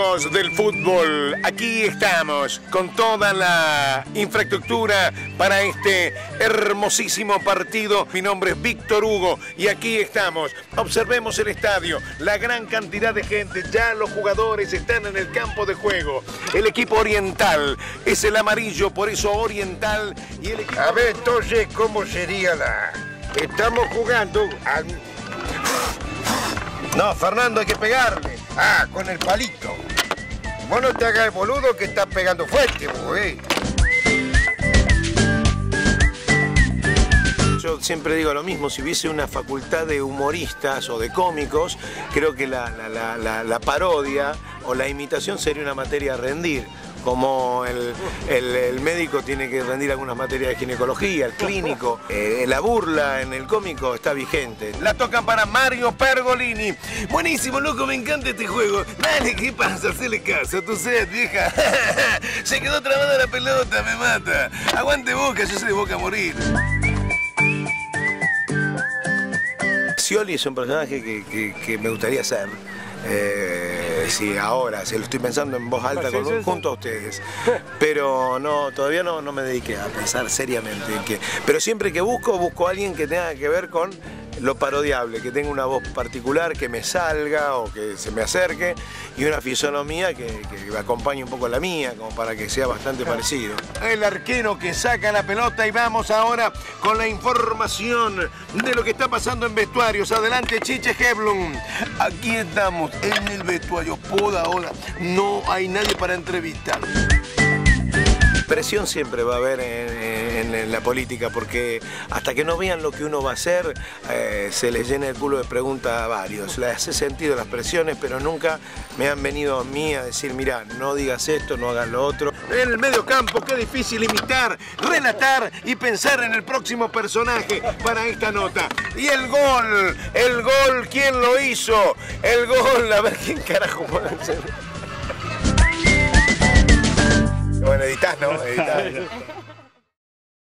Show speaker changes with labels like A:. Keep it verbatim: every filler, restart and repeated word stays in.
A: Amigos del fútbol, aquí estamos con toda la infraestructura para este hermosísimo partido. Mi nombre es Víctor Hugo y aquí estamos. Observemos el estadio, la gran cantidad de gente, ya los jugadores están en el campo de juego. El equipo oriental es el amarillo, por eso oriental. Y el equipo...
B: A ver, entonces, ¿cómo sería la...? Estamos jugando al...
A: No, Fernando, hay que pegarle.
B: Ah, con el palito. Vos no te hagas el boludo que estás pegando fuerte, vos, eh.
A: Yo siempre digo lo mismo, si hubiese una facultad de humoristas o de cómicos, creo que la, la, la, la, la parodia o la imitación sería una materia a rendir. Como el, el, el médico tiene que rendir algunas materias de ginecología, el clínico, eh, la burla en el cómico está vigente. La tocan para Mario Pergolini. Buenísimo, loco, me encanta este juego. Dale, ¿qué pasa? Hacele caso, tu sed, vieja. Se quedó trabada la pelota, me mata. Aguante Boca, yo soy de Boca a morir. Scioli es un personaje que, que, que me gustaría ser. Eh, sí, ahora, se lo estoy pensando en voz alta con, sí, sí, junto sí. a ustedes, pero no, todavía no, no me dediqué a pensar seriamente en que, pero siempre que busco, busco a alguien que tenga que ver con lo parodiable, que tenga una voz particular, que me salga o que se me acerque y una fisonomía que, que acompañe un poco la mía, como para que sea bastante parecido. El arquero que saca la pelota y vamos ahora con la información de lo que está pasando en vestuarios. Adelante, Chiche Heblum. Aquí estamos en el vestuario. Por ahora no hay nadie para entrevistar. Presión siempre va a haber en, en, en la política, porque hasta que no vean lo que uno va a hacer, eh, se les llena el culo de preguntas a varios. Les he sentido las presiones, pero nunca me han venido a mí a decir, mira, no digas esto, no hagas lo otro. En el medio campo, qué difícil imitar, relatar y pensar en el próximo personaje para esta nota. Y el gol, el gol, ¿quién lo hizo? El gol, a ver quién carajo puede ser. Bueno, editás, ¿no? Editás.